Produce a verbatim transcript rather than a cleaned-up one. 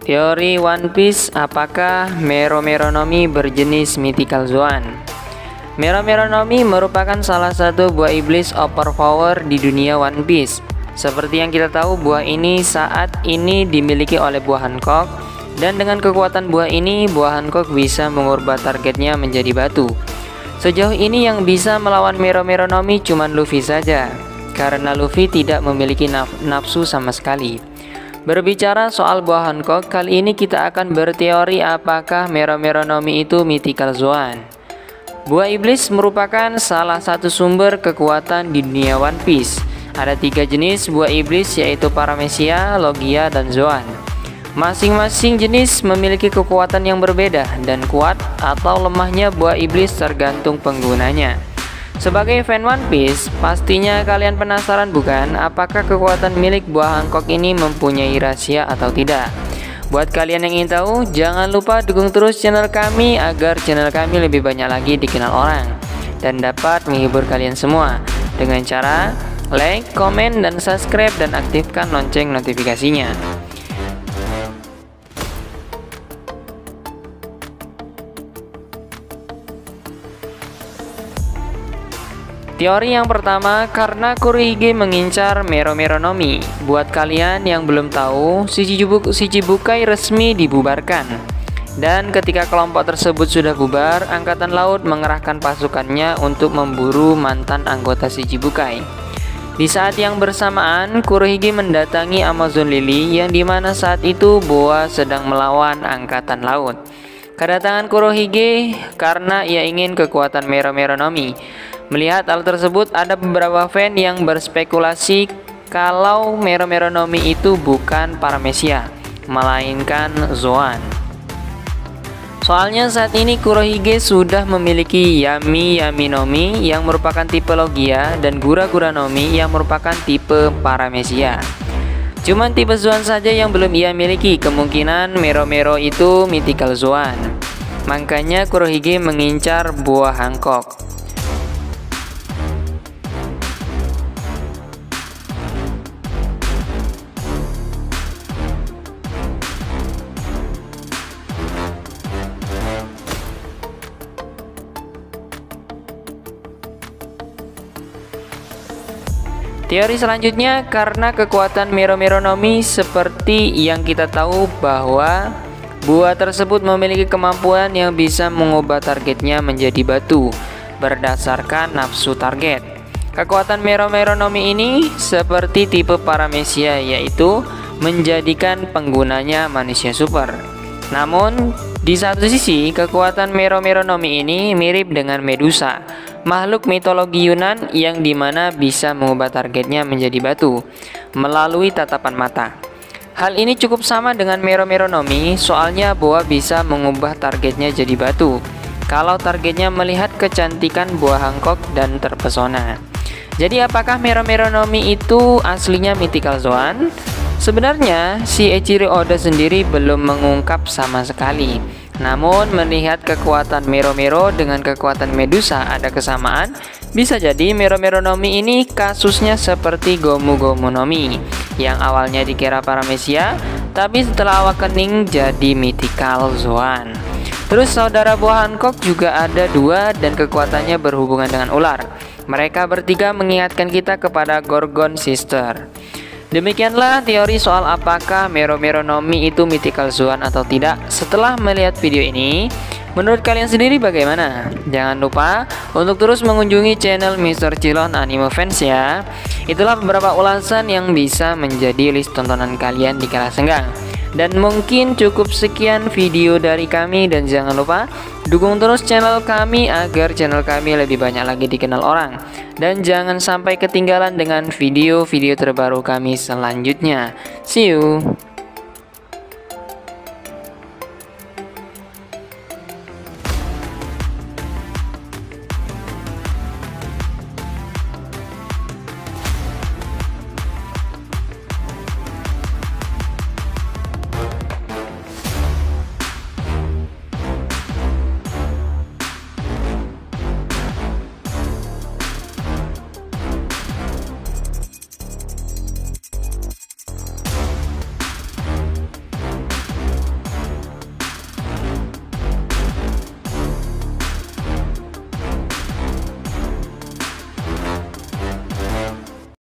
Teori One Piece, apakah Meromeronomi berjenis Mythical Zoan? Meromeronomi merupakan salah satu buah iblis overpower di dunia One Piece. Seperti yang kita tahu, buah ini saat ini dimiliki oleh buah Hancock, dan dengan kekuatan buah ini, buah Hancock bisa mengubah targetnya menjadi batu. Sejauh ini yang bisa melawan Meromeronomi cuma Luffy saja, karena Luffy tidak memiliki naf nafsu sama sekali. Berbicara soal buah Hancock, kali ini kita akan berteori apakah Meromeronomi itu Mythical Zoan. Buah iblis merupakan salah satu sumber kekuatan di dunia One Piece. Ada tiga jenis buah iblis, yaitu Paramecia, Logia, dan Zoan. Masing-masing jenis memiliki kekuatan yang berbeda, dan kuat atau lemahnya buah iblis tergantung penggunanya. Sebagai fan One Piece, pastinya kalian penasaran bukan, apakah kekuatan milik buah Hancock ini mempunyai rahasia atau tidak? Buat kalian yang ingin tahu, jangan lupa dukung terus channel kami agar channel kami lebih banyak lagi dikenal orang dan dapat menghibur kalian semua dengan cara like, komen, dan subscribe, dan aktifkan lonceng notifikasinya. Teori yang pertama, karena Kurohige mengincar Meromeronomi. Buat kalian yang belum tahu, Shichibukai resmi dibubarkan. Dan ketika kelompok tersebut sudah bubar, Angkatan Laut mengerahkan pasukannya untuk memburu mantan anggota Shichibukai. Di saat yang bersamaan, Kurohige mendatangi Amazon Lily, yang dimana saat itu Boa sedang melawan Angkatan Laut. Kedatangan Kurohige karena ia ingin kekuatan Meromeronomi. Melihat hal tersebut, ada beberapa fan yang berspekulasi kalau Meromeronomi itu bukan Paramecia, melainkan Zoan. Soalnya saat ini Kurohige sudah memiliki Yami Yaminomi yang merupakan tipe Logia, dan Gura Gura Nomi yang merupakan tipe Paramecia. Cuman tipe Zoan saja yang belum ia miliki. Kemungkinan Meromero itu Mythical Zoan. Makanya Kurohige mengincar buah Hancock. Teori selanjutnya, karena kekuatan Meromeronomi, seperti yang kita tahu bahwa buah tersebut memiliki kemampuan yang bisa mengubah targetnya menjadi batu berdasarkan nafsu target. Kekuatan Meromeronomi ini seperti tipe Paramecia, yaitu menjadikan penggunanya manusia super. Namun di satu sisi, kekuatan Meromeronomi ini mirip dengan Medusa, makhluk mitologi Yunan yang dimana bisa mengubah targetnya menjadi batu melalui tatapan mata. Hal ini cukup sama dengan Meromeronomi, soalnya Boa bisa mengubah targetnya jadi batu kalau targetnya melihat kecantikan buah Hancock dan terpesona. Jadi apakah Meromeronomi itu aslinya Mythical Zoan? Sebenarnya si Eiichiro Oda sendiri belum mengungkap sama sekali. Namun melihat kekuatan Meromero dengan kekuatan Medusa ada kesamaan, bisa jadi Meromeronomi ini kasusnya seperti Gomu Gomu Nomi yang awalnya dikira Paramecia, tapi setelah awakening jadi Mythical Zoan. Terus saudara buah Hancock juga ada dua dan kekuatannya berhubungan dengan ular. Mereka bertiga mengingatkan kita kepada Gorgon Sister. Demikianlah teori soal apakah Meromeronomi itu Mythical Zoan atau tidak. Setelah melihat video ini, menurut kalian sendiri bagaimana? Jangan lupa untuk terus mengunjungi channel Mister Cilon Anime Fans ya. Itulah beberapa ulasan yang bisa menjadi list tontonan kalian di kala senggang. Dan mungkin cukup sekian video dari kami, dan jangan lupa dukung terus channel kami agar channel kami lebih banyak lagi dikenal orang. Dan jangan sampai ketinggalan dengan video-video terbaru kami selanjutnya. See you.